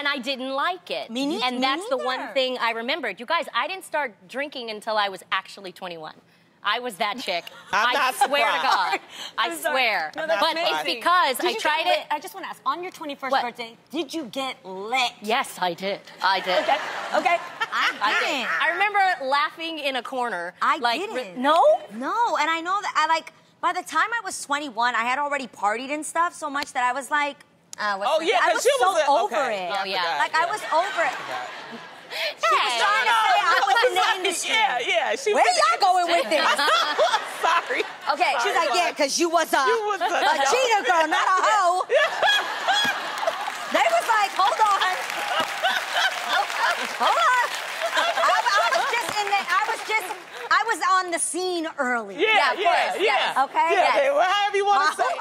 And I didn't like it. Me neither. And that's the one thing I remembered. You guys, I didn't start drinking until I was actually 21. I was that chick. I swear to God. I swear. No, but it's because I tried it. I just want to ask, on your 21st birthday, did you get lit? Yes, I did. I did. Okay. I did. I remember laughing in a corner. I didn't. No? No, and I know that by the time I was 21, I had already partied and stuff so much that I was like, I was so over it. Oh, yeah. Like, I was over it. She was trying to say I was in the industry. Yeah. Where y'all going with this? Sorry. Okay, she's like, yeah, because you was a cheater girl, not a hoe. They was like, hold on. Hold on. I was on the scene early. Yeah, of course. Okay? Yeah, well, however you want to say it.